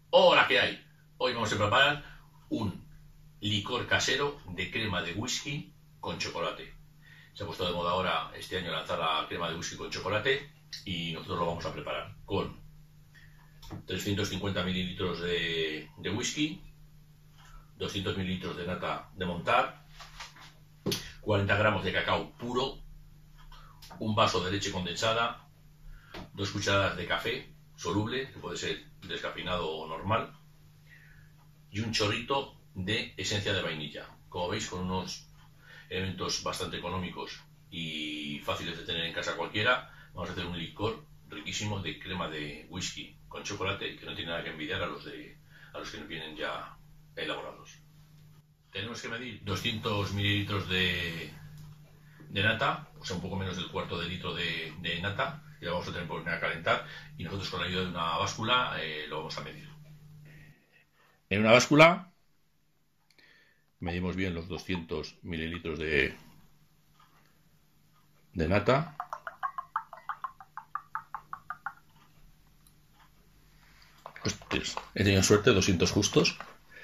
Hola, ¿qué hay? Hoy vamos a preparar un licor casero de crema de whisky con chocolate. Se ha puesto de moda ahora este año lanzar la crema de whisky con chocolate y nosotros lo vamos a preparar con 350 mililitros de whisky, 200 mililitros de nata de montar, 40 gramos de cacao puro, un vaso de leche condensada, 2 cucharadas de café soluble, que puede ser descafeinado o normal, y un chorrito de esencia de vainilla. Como veis, con unos elementos bastante económicos y fáciles de tener en casa cualquiera, vamos a hacer un licor riquísimo de crema de whisky con chocolate que no tiene nada que envidiar a los que nos vienen ya elaborados. Tenemos que medir 200 mililitros de nata, o sea, un poco menos del cuarto de litro de nata, y la vamos a tener que poner a calentar y nosotros con la ayuda de una báscula lo vamos a medir. En una báscula medimos bien los 200 mililitros de nata. Hostias, he tenido suerte, 200 justos.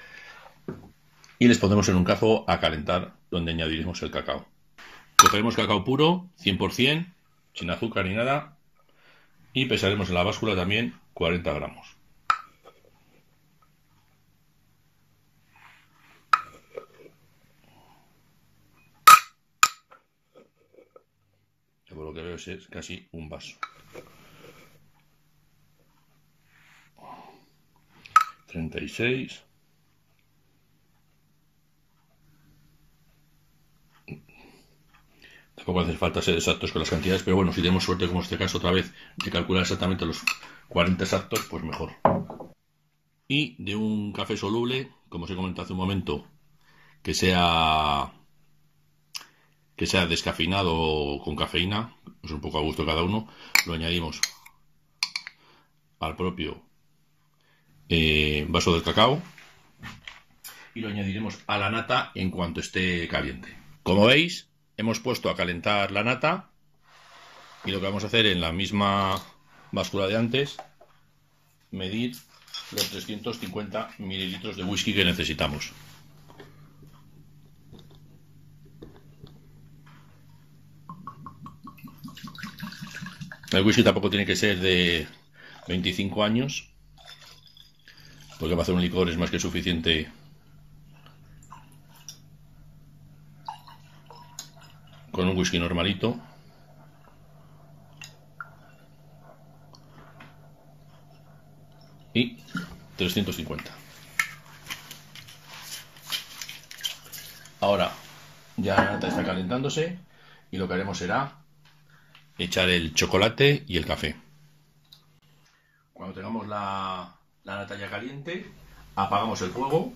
Y les pondremos en un cazo a calentar, donde añadiremos el cacao. Cogeremos cacao puro, 100%, sin azúcar ni nada. Y pesaremos en la báscula también 40 gramos. Por lo que veo es casi un vaso. 36. Tampoco hace falta ser exactos con las cantidades, pero bueno, si tenemos suerte, como en este caso otra vez, de calcular exactamente los 40 exactos, pues mejor. Y de un café soluble, como os he comentado hace un momento, que sea descafeinado o con cafeína, es un poco a gusto cada uno, lo añadimos al propio vaso del cacao y lo añadiremos a la nata en cuanto esté caliente. Como veis, hemos puesto a calentar la nata y lo que vamos a hacer en la misma báscula de antes, medir los 350 mililitros de whisky que necesitamos. El whisky tampoco tiene que ser de 25 años, porque para hacer un licor es más que suficiente con un whisky normalito. Y 350. Ahora ya la nata está calentándose y lo que haremos será echar el chocolate y el café. Cuando tengamos la nata ya caliente, apagamos el fuego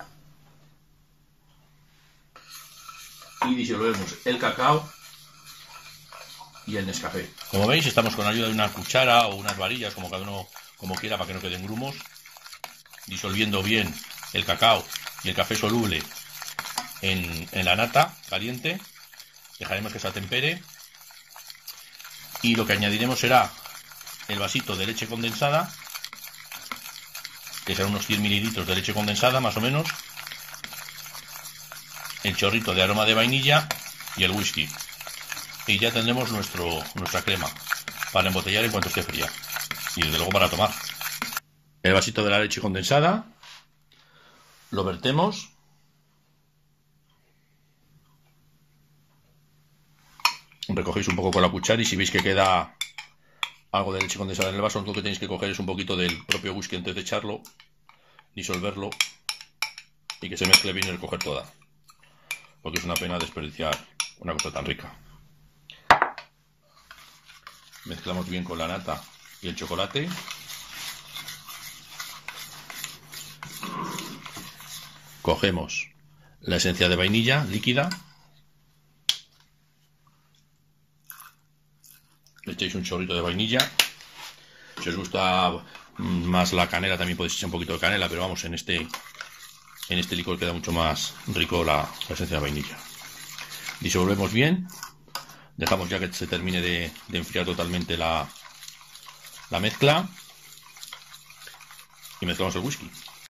y disolvemos el cacao y el Nescafé. Como veis, estamos con la ayuda de una cuchara o unas varillas, como cada uno como quiera, para que no queden grumos, disolviendo bien el cacao y el café soluble en la nata caliente. Dejaremos que se atempere y lo que añadiremos será el vasito de leche condensada, que serán unos 100 mililitros de leche condensada más o menos, el chorrito de aroma de vainilla y el whisky. Y ya tendremos nuestra crema para embotellar en cuanto esté fría y desde luego para tomar. El vasito de la leche condensada lo vertemos, recogéis un poco con la cuchara y si veis que queda algo de leche condensada en el vaso, lo que tenéis que coger es un poquito del propio whisky antes de echarlo, disolverlo y que se mezcle bien y recoger toda, porque es una pena desperdiciar una cosa tan rica. Mezclamos bien con la nata y el chocolate. Cogemos la esencia de vainilla líquida. Le echáis un chorrito de vainilla. Si os gusta más la canela, también podéis echar un poquito de canela, pero vamos, en este licor queda mucho más rico la esencia de vainilla. Disolvemos bien. Dejamos ya que se termine de enfriar totalmente la mezcla y mezclamos el whisky.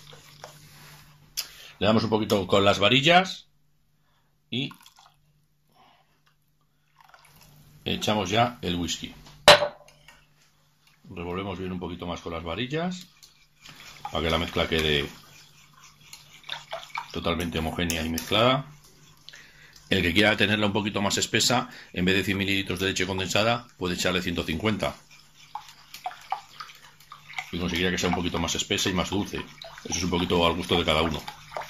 Le damos un poquito con las varillas y echamos ya el whisky. Revolvemos bien un poquito más con las varillas para que la mezcla quede totalmente homogénea y mezclada. El que quiera tenerla un poquito más espesa, en vez de 100 mililitros de leche condensada, puede echarle 150 y conseguiría que sea un poquito más espesa y más dulce. Eso es un poquito al gusto de cada uno.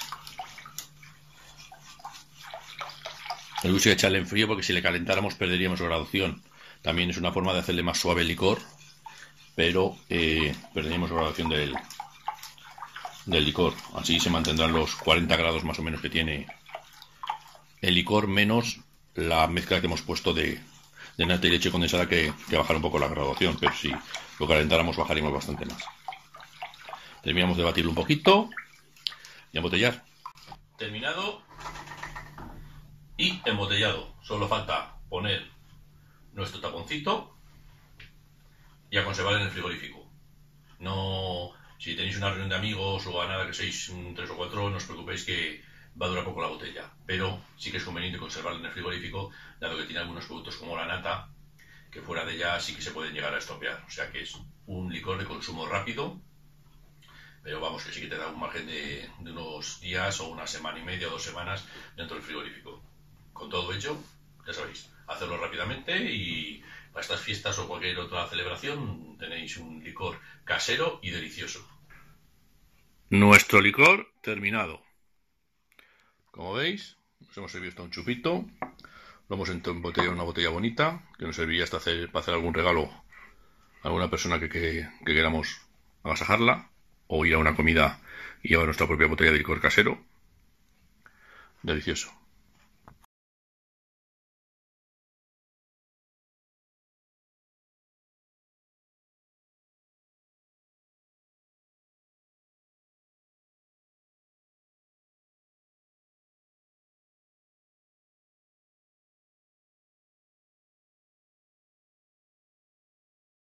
El whisky hay que echarle en frío porque si le calentáramos perderíamos graduación. También es una forma de hacerle más suave el licor, pero perderíamos graduación del licor. Así se mantendrán los 40 grados más o menos que tiene el licor, menos la mezcla que hemos puesto de nata y leche condensada, que bajará un poco la graduación, pero si lo calentáramos bajaríamos bastante más. Terminamos de batirlo un poquito y embotellar. Terminado y embotellado. Solo falta poner nuestro taponcito y a conservar en el frigorífico. No, si tenéis una reunión de amigos o a nada que seáis 3 o 4, no os preocupéis que va a durar poco la botella, pero sí que es conveniente conservarla en el frigorífico, dado que tiene algunos productos como la nata, que fuera de ella sí que se pueden llegar a estropear. O sea que es un licor de consumo rápido, pero vamos, que sí que te da un margen de unos días o una semana y media o 2 semanas dentro del frigorífico. Con todo ello, ya sabéis, hacerlo rápidamente y para estas fiestas o cualquier otra celebración tenéis un licor casero y delicioso. Nuestro licor terminado. Como veis, nos hemos servido hasta un chupito. Lo hemos embotellado en una botella bonita, que nos serviría hasta para hacer algún regalo a alguna persona que queramos agasajarla, o ir a una comida y llevar nuestra propia botella de licor casero. Delicioso.